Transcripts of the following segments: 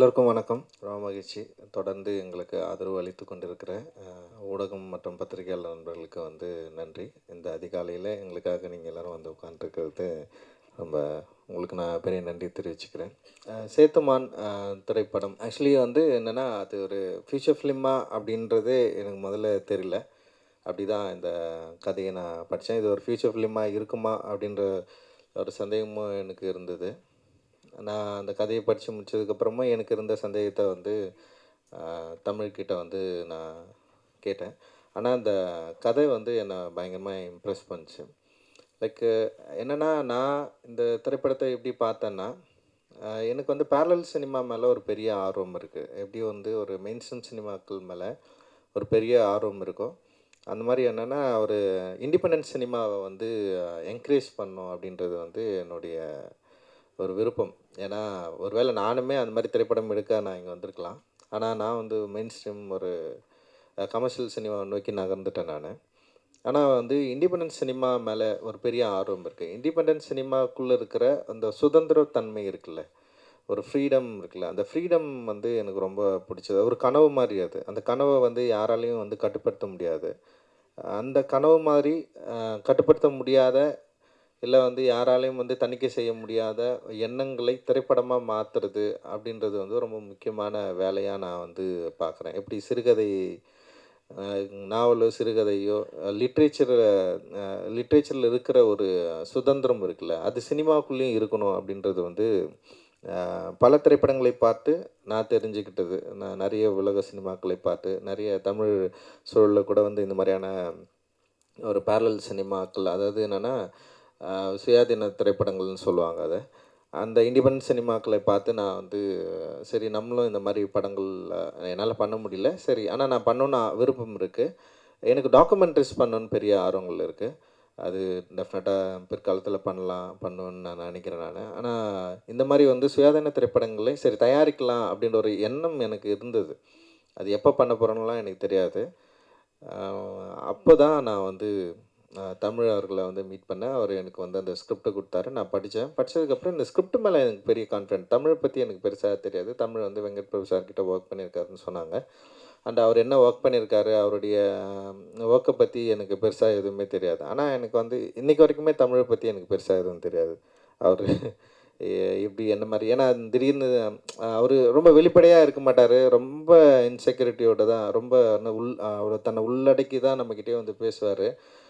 எல்லோருக்கும் வணக்கம். ரொம்ப மகிழ்ச்சி. தொடர்ந்து எங்களுக்கு ஆதரவு அளித்து கொண்டிருக்கிற ஊடகம் மற்றும் பத்திரிகையாளர் நண்பர்களுக்கு நன்றி. இந்த அதிகாலையில் எங்களுக்காக நீங்கள் எல்லோரும் உட்காந்துருக்கிறது ரொம்ப உங்களுக்கு நான் பெரிய நன்றி தெரிவிச்சுக்கிறேன். சேத்துமான் திரைப்படம் ஆக்சுவலி என்னென்னா, அது ஒரு ஃபியூச்சர் ஃபிலிமா அப்படின்றதே எனக்கு முதல்ல தெரியல. அப்படி தான் இந்த கதையை நான் படித்தேன். இது ஒரு ஃபியூச்சர் ஃபிலிமாக இருக்குமா அப்படின்ற ஒரு சந்தேகமும் எனக்கு இருந்தது. நான் அந்த கதையை படித்து முடித்ததுக்கப்புறமா எனக்கு இருந்த சந்தேகத்தை தமிழ்கிட்ட நான் கேட்டேன். ஆனால் அந்த கதை என்னை பயங்கரமாக இம்ப்ரெஸ் பண்ணுச்சு. லைக் என்னென்னா, நான் இந்த திரைப்படத்தை எப்படி பார்த்தேன்னா, எனக்கு பேரலல் சினிமா மேலே ஒரு பெரிய ஆர்வம் இருக்குது. எப்படி ஒரு மெயின்ஸ்ட்ரீம் சினிமாக்கள் மேலே ஒரு பெரிய ஆர்வம் இருக்கும். அந்த மாதிரி என்னென்னா, ஒரு இண்டிபெண்டன்ட் சினிமாவை என்கரேஜ் பண்ணணும் அப்படின்றது என்னுடைய ஒரு விருப்பம். ஏன்னா ஒருவேளை நானுமே அந்த மாதிரி திரைப்படம் எடுக்க நான் இங்கே வந்திருக்கலாம். ஆனால் நான் மெயின் ஸ்ட்ரீம் ஒரு கமர்ஷியல் சினிமாவை நோக்கி நகர்ந்துட்டேன் நான். ஆனால் இண்டிபெண்டன்ட் சினிமா மேலே ஒரு பெரிய ஆர்வம் இருக்குது. இண்டிபெண்டன்ட் சினிமாக்குள்ளே இருக்கிற அந்த சுதந்திரத்தன்மை இருக்குல்ல, ஒரு ஃப்ரீடம் இருக்குல்ல, அந்த ஃப்ரீடம் எனக்கு ரொம்ப பிடிச்சது. ஒரு கனவு மாதிரி அது. அந்த கனவை யாராலையும் கட்டுப்படுத்த முடியாது. அந்த கனவு மாதிரி கட்டுப்படுத்த முடியாத, இல்லை யாராலையும் தணிக்கை செய்ய முடியாத எண்ணங்களை திரைப்படமாக மாற்றுறது அப்படின்றது ரொம்ப முக்கியமான வேலையாக நான் பார்க்குறேன். எப்படி சிறுகதை, நாவலோ சிறுகதையோ லிட்ரேச்சரில் இருக்கிற ஒரு சுதந்திரம் இருக்குல்ல, அது சினிமாவுக்குள்ளேயும் இருக்கணும் அப்படின்றது பல திரைப்படங்களை பார்த்து நான் தெரிஞ்சுக்கிட்டது. நான் நிறைய உலக சினிமாக்களை பார்த்து, நிறைய தமிழ் சூழலில் கூட இந்த மாதிரியான ஒரு பேரலல் சினிமாக்கள், அதாவது என்னென்னா சுயாதீன திரைப்படங்கள்னு சொல்லுவாங்க அதை. அந்த இண்டிபெண்டன்ட் சினிமாக்களை பார்த்து நான் சரி நம்மளும் இந்த மாதிரி படங்கள் என்னால் பண்ண முடியல, சரி ஆனால் நான் பண்ணணுன்னு விருப்பம் இருக்குது. எனக்கு டாக்குமெண்ட்ரிஸ் பண்ணணுன்னு பெரிய ஆர்வங்கள் இருக்குது. அது டெஃபினட்டாக பிற்காலத்தில் பண்ணுவேன்னு நான் நினைக்கிறேன் நான். ஆனால் இந்த மாதிரி சுயாதீன திரைப்படங்களை சரி தயாரிக்கலாம் அப்படின்ற ஒரு எண்ணம் எனக்கு இருந்தது. அது எப்போ பண்ண போகிறேன்னுலாம் எனக்கு தெரியாது. அப்போ தான் நான் தமிழ் அவர்களை மீட் பண்ணேன். அவர் எனக்கு அந்த ஸ்கிரிப்டை கொடுத்தாரு. நான் படித்தேன். படித்ததுக்கப்புறம் இந்த ஸ்கிரிப்ட் மேலே எனக்கு பெரிய கான்ஃபிடென்ட். தமிழை பற்றி எனக்கு பெருசாக தெரியாது. தமிழ் வெங்கட் பிரபு சார்கிட்ட ஒர்க் பண்ணியிருக்காருன்னு சொன்னாங்க. அண்ட் அவர் என்ன ஒர்க் பண்ணியிருக்காரு, அவருடைய ஒர்க்கை பற்றி எனக்கு பெருசாக எதுவுமே தெரியாது. ஆனால் எனக்கு இன்றைக்கி வரைக்குமே தமிழை பற்றி எனக்கு பெருசாக எதுவும் தெரியாது. அவர் எப்படி என்ன மாதிரி, ஏன்னா திடீர்னு அவர் ரொம்ப வெளிப்படையாக இருக்க மாட்டார். ரொம்ப இன்செக்யூரிட்டியோடு தான், ரொம்ப அவர் தன்னை உள்ளடக்கி தான் நம்மக்கிட்டே பேசுவார்.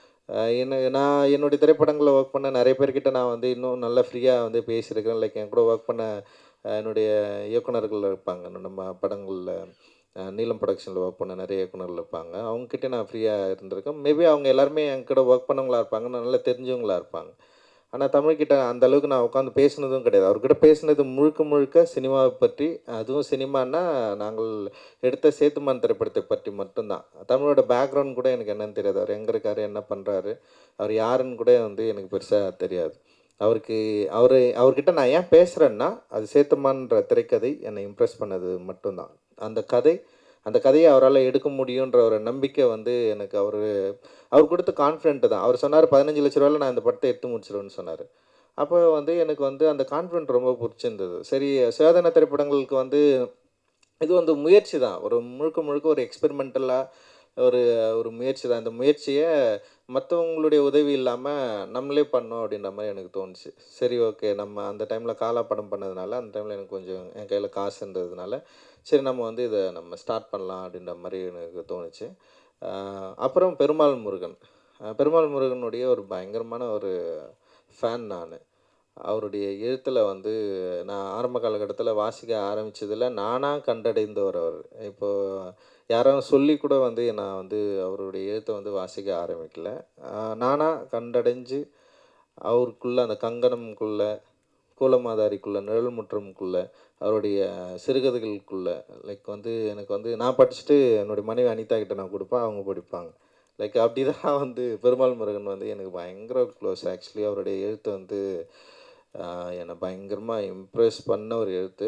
நான் என்னுடைய திரைப்படங்களில் ஒர்க் பண்ண நிறைய பேர்கிட்ட நான் இன்னும் நல்லா ஃப்ரீயாக பேசியிருக்கிறேன். லைக் என் கூட ஒர்க் பண்ண என்னுடைய இயக்குனர்கள் இருப்பாங்க. நம்ம படங்களில் நீலம் ப்ரொடக்ஷனில் ஒர்க் பண்ண நிறைய இயக்குனர்கள் இருப்பாங்க. அவங்கக்கிட்ட நான் ஃப்ரீயாக இருந்திருக்கேன். மேபி அவங்க எல்லாருமே என்கிட்ட ஒர்க் பண்ணவங்களாக இருப்பாங்க, நல்லா தெரிஞ்சவங்களாக இருப்பாங்க. ஆனால் தமிழ்கிட்ட அந்த அளவுக்கு நான் உட்காந்து பேசுனதும் கிடையாது. அவர்கிட்ட பேசுனது முழுக்க முழுக்க சினிமாவை பற்றி, அதுவும் சினிமான்னா நாங்கள் எடுத்த சேத்துமான் திரைப்படத்தை பற்றி மட்டும்தான். தமிழோட பேக்ரவுண்ட் கூட எனக்கு என்னன்னு தெரியாது. அவர் எங்கே இருக்கார், என்ன பண்ணுறாரு, அவர் யாருன்னு கூட எனக்கு பெருசாக தெரியாது. அவர்கிட்ட நான் ஏன் பேசுகிறேன்னா, அது சேத்துமான்ற திரைக்கதை என்னை இம்ப்ரெஸ் பண்ணது மட்டும்தான். அந்த கதையை அவரால் எடுக்க முடியுன்ற ஒரு நம்பிக்கை எனக்கு அவர் கொடுத்த கான்ஃபிடென்ட்டு தான். அவர் சொன்னார் 15 லட்ச ரூபாயில் நான் இந்த படத்தை எடுத்து முடிச்சிடுவேன்னு சொன்னார். அப்போ எனக்கு அந்த கான்ஃபிடென்ட் ரொம்ப பிடிச்சிருந்தது. சரி, சுயாதீன திரைப்படங்களுக்கு இது முயற்சி தான். ஒரு முழுக்க முழுக்க ஒரு எக்ஸ்பெரிமெண்டலாக ஒரு ஒரு முயற்சி தான். இந்த முயற்சியை மற்றவங்களுடைய உதவி இல்லாமல் நம்மளே பண்ணோம் அப்படின்ற மாதிரி எனக்கு தோணுச்சு. சரி, ஓகே, நம்ம அந்த டைமில் காலா படம் பண்ணதுனால, அந்த டைமில் எனக்கு கொஞ்சம் என் கையில் காசு இருந்ததுனால, சரி நம்ம இதை நம்ம ஸ்டார்ட் பண்ணலாம் அப்படின்ற மாதிரி எனக்கு தோணுச்சு. அப்புறம் பெருமாள் முருகனுடைய ஒரு பயங்கரமான ஒரு ஃபேன் நான். அவருடைய எழுத்தில் நான் ஆரம்ப காலகட்டத்தில் வாசிக்க ஆரம்பித்ததில் நானாக கண்டடைந்தவர் அவர். இப்போது யாரும் சொல்லி கூட நான் அவருடைய எழுத்தை வாசிக்க ஆரம்பிக்கல. நானாக கண்டடைஞ்சு அவருக்குள்ளே அந்த கங்கணம்குள்ளே, கூலமாதாரிக்குள்ளே, நிழல் முற்றமுக்குள்ளே, அவருடைய சிறுகதைகளுக்குள்ளே லைக் எனக்கு நான் படிச்சுட்டு என்னுடைய மனைவி அனிதா கிட்ட நான் கொடுப்பேன், அவங்க படிப்பாங்க. லைக் அப்படி தான் பெருமாள் முருகன் எனக்கு பயங்கர க்ளோஸ். ஆக்சுவலி அவருடைய எழுத்து என்னை பயங்கரமாக இம்ப்ரெஸ் பண்ண ஒரு எழுத்து.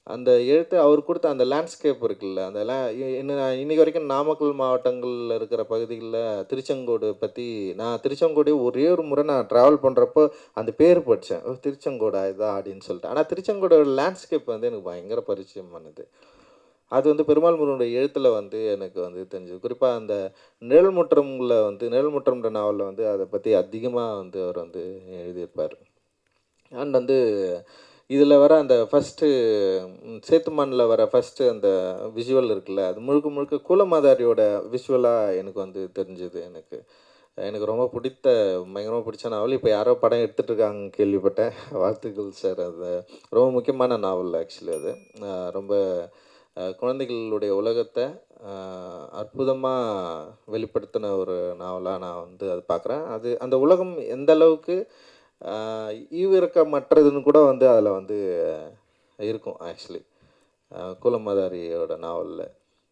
அந்த எழுத்து அவர் கொடுத்த அந்த லேண்ட்ஸ்கேப் இருக்குல்ல, அந்த இன்னைக்கு வரைக்கும் நாமக்கல் மாவட்டங்கள்ல இருக்கிற பகுதிகளில் திருச்செங்கோடு பற்றி நான் திருச்செங்கோடு ஒரே ஒரு முறை நான் ட்ராவல் பண்ணுறப்போ அந்த பேர் படித்தேன். ஓ திருச்செங்கோடா இதான் அப்படின்னு சொல்லிட்டு. ஆனால் திருச்செங்கோடோட லேண்ட்ஸ்கேப் வந்து எனக்கு பயங்கர பரிச்சயமானது. அது வந்து பெருமாள் முருகனுடைய எழுத்தில் வந்து எனக்கு வந்து தெரிஞ்சது. குறிப்பாக அந்த நிழல் முற்றம்ன்ற நாவலில் வந்து அதை பற்றி அதிகமாக வந்து அவர் வந்து எழுதியிருப்பார். அண்ட் வந்து இதில் வர அந்த ஃபஸ்ட்டு சேத்துமானில் வர ஃபஸ்ட்டு அந்த விஷுவல் இருக்குல்ல, அது முழுக்க முழுக்க கூலமாதாரியோட விஷுவலாக எனக்கு வந்து தெரிஞ்சுது. எனக்கு ரொம்ப பயங்கரமாக பிடிச்ச நாவல். இப்போ யாரோ படம் எடுத்துகிட்ருக்காங்க கேள்விப்பட்டேன். வாழ்த்துக்கள் சார். அது ரொம்ப முக்கியமான நாவல் ஆக்சுவலி. அது ரொம்ப குழந்தைகளுடைய உலகத்தை அற்புதமாக வெளிப்படுத்தின ஒரு நாவலாக நான் வந்து அது பார்க்குறேன். அந்த உலகம் எந்த அளவுக்கு ஈவிரக்கமற்றதுன்னு கூட வந்து அதில் வந்து இருக்கும் ஆக்சுவலி கூலமாதாரியோட நாவலில்.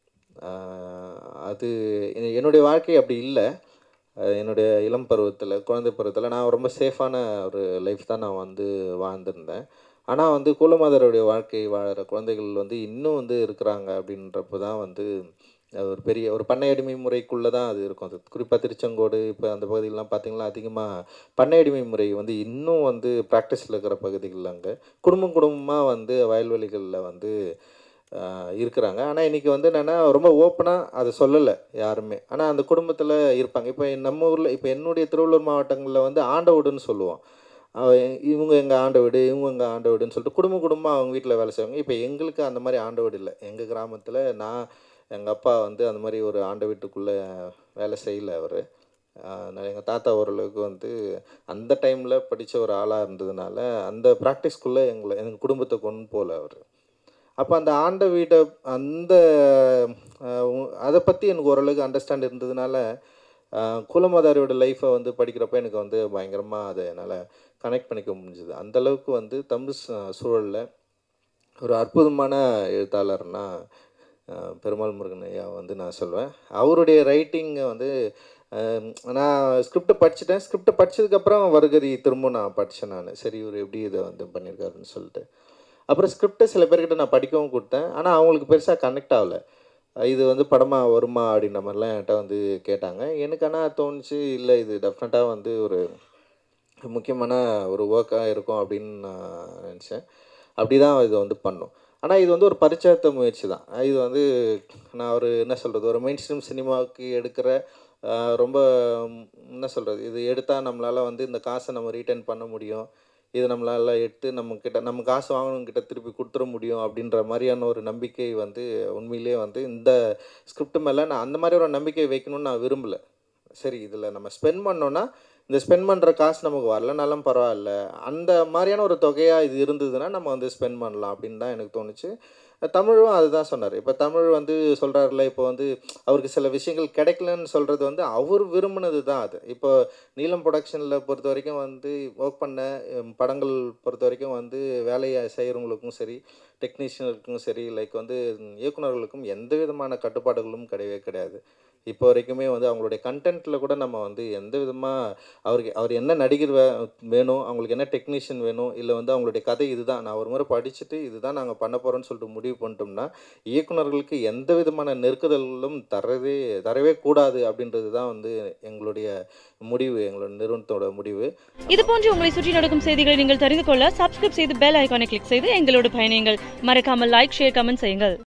அது என்னுடைய வாழ்க்கை அப்படி இல்லை. என்னுடைய இளம் பருவத்தில், குழந்தை பருவத்தில் நான் ரொம்ப சேஃபான ஒரு லைஃப் தான் நான் வந்து வாழ்ந்திருந்தேன். ஆனால் வந்து கூலமாதாரியோடைய வாழ்க்கை வாழுற குழந்தைகள் வந்து இன்னும் வந்து இருக்கிறாங்க அப்படின்றப்போ தான் வந்து ஒரு பெரிய ஒரு பண்ணை அடிமை முறைக்குள்ளே தான் அது இருக்கும். அது குறிப்பாக திருச்செங்கோடு இப்போ அந்த பகுதிகளெலாம் பார்த்திங்கன்னா அதிகமாக பண்ணை அடிமை முறை வந்து இன்னும் வந்து ப்ராக்டிஸில் இருக்கிற பகுதிகள். அங்கே குடும்பமாக வந்து வயல்வெளிகளில் வந்து இருக்கிறாங்க. ஆனால் இன்றைக்கி வந்து என்னென்னா ரொம்ப ஓப்பனாக அதை சொல்லலை யாருமே. ஆனால் அந்த குடும்பத்தில் இருப்பாங்க. இப்போ நம்ம ஊரில் இப்போ என்னுடைய திருவள்ளூர் மாவட்டங்களில் வந்து ஆண்ட வீடுன்னு சொல்லுவோம். இவங்க எங்கள் ஆண்ட வீடு, இவங்க எங்கள் ஆண்ட வீடுன்னு சொல்லிட்டு குடும்பமாக அவங்க வீட்டில் வேலை செய்வாங்க. இப்போ எங்களுக்கு அந்த மாதிரி ஆண்ட வீடு இல்லை. எங்கள் கிராமத்தில் எங்கள் அப்பா வந்து அந்த மாதிரி ஒரு ஆண்ட வீட்டுக்குள்ளே வேலை செய்யலை அவர். எங்கள் தாத்தா ஓரளவுக்கு வந்து அந்த டைமில் படித்த ஒரு ஆளாக இருந்ததுனால அந்த ப்ராக்டிஸ்க்குள்ளே எங்கள் குடும்பத்தை கொண்டு போகல அவர். அப்போ அந்த ஆண்ட வீட்டை அதை பற்றி எனக்கு ஓரளவுக்கு அண்டர்ஸ்டாண்ட் இருந்ததுனால கூலமாதாரியோட லைஃப்பை வந்து படிக்கிறப்ப எனக்கு வந்து பயங்கரமாக அதை என்னால் கனெக்ட் பண்ணிக்க முடிஞ்சுது. அந்தளவுக்கு வந்து தமிழ் சூழலில் ஒரு அற்புதமான எழுத்தாளர்னால் பெருமாள் முருகன் ஐயா வந்து நான் சொல்வேன். அவருடைய ரைட்டிங்கை வந்து நான் ஸ்கிரிப்டை படிச்சுட்டேன். ஸ்கிரிப்டை படித்ததுக்கப்புறம் வருகரி திரும்ப நான் படித்தேன். சரி இவர் எப்படி இதை வந்து பண்ணியிருக்காருன்னு சொல்லிட்டு அப்புறம் ஸ்கிரிப்டை சில பேர்கிட்ட நான் படிக்கவும் கொடுத்தேன். ஆனால் அவங்களுக்கு பெருசாக கனெக்ட் ஆகலை. இது வந்து படமாக வருமா அப்படின்ற மாதிரிலாம் என்கிட்ட வந்து கேட்டாங்க. எனக்கு ஆனால் தோணுச்சு இல்லை இது டெஃபினட்டாக வந்து ஒரு முக்கியமான ஒரு ஒர்க்காக இருக்கும் அப்படின்னு நான் நினச்சேன். அப்படி தான் இது வந்து பண்ணோம். ஆனால் இது வந்து ஒரு பரிச்சயத்த முயற்சி தான். இது வந்து நான் என்ன சொல்கிறது, ஒரு மெயின் ஸ்ட்ரீம் சினிமாவுக்கு எடுக்கிற ரொம்ப என்ன சொல்கிறது, இது எடுத்தால் நம்மளால் வந்து இந்த காசை நம்ம ரீட்டைன் பண்ண முடியும், இது நம்மளால் எடுத்து நம்ம காசு வாங்கணுங்கிட்ட திருப்பி கொடுத்துட முடியும் அப்படின்ற மாதிரியான ஒரு நம்பிக்கை வந்து உண்மையிலே வந்து இந்த ஸ்கிரிப்ட் மேலே நான் அந்த மாதிரி ஒரு நம்பிக்கை வைக்கணும்னு நான் விரும்பலை. சரி இதில் நம்ம ஸ்பெண்ட் பண்ணோன்னா இந்த ஸ்பெண்ட் பண்ணுற காசு நமக்கு வரலனாலும் பரவாயில்ல, அந்த மாதிரியான ஒரு தொகையாக இது இருந்ததுன்னா நம்ம வந்து ஸ்பெண்ட் பண்ணலாம் அப்படின்னு தான் எனக்கு தோணுச்சு. தமிழும் அதுதான் சொன்னார். இப்போ தமிழ் வந்து சொல்கிறாருல, இப்போ வந்து அவருக்கு சில விஷயங்கள் கிடைக்கலன்னு சொல்கிறது வந்து அவர் விரும்பினது தான் அது. இப்போ நீலம் ப்ரொடக்ஷனில் பொறுத்த வரைக்கும் வந்து ஒர்க் பண்ண படங்கள் பொறுத்த வரைக்கும் வந்து வேலையை செய்கிறவங்களுக்கும் சரி, டெக்னீஷியனுக்கும் சரி, லைக் வந்து இயக்குநர்களுக்கும் எந்த விதமான கட்டுப்பாடுகளும் கிடையவே கிடையாது. இப்போ வரைக்குமே வந்து அவங்களுடைய கண்டென்ட்டில் கூட நம்ம வந்து எந்த விதமாக அவர் என்ன நடிகர் வேணும், அவங்களுக்கு என்ன டெக்னீஷியன் வேணும், இல்லை வந்து அவங்களுடைய கதை இதுதான், நான் ஒரு முறை படிச்சுட்டு இதுதான் நாங்கள் பண்ண போகிறோன்னு சொல்லிட்டு முடிவு பண்ணிட்டோம்னா இயக்குநர்களுக்கு எந்த விதமான நெருக்குதல்களும் தரவே கூடாது அப்படின்றது தான் வந்து எங்களுடைய முடிவு, எங்களோட நிறுவனத்தோட முடிவு. இது போன்று உங்களை சுற்றி நடக்கும் செய்திகளை நீங்கள் தெரிந்து கொள்ள சப்ஸ்கிரைப் செய்து பெல் ஐகானை கிளிக் செய்து எங்களோடு பயணியுங்கள். மறக்காமல் லைக், ஷேர், கமெண்ட் செய்யுங்கள்.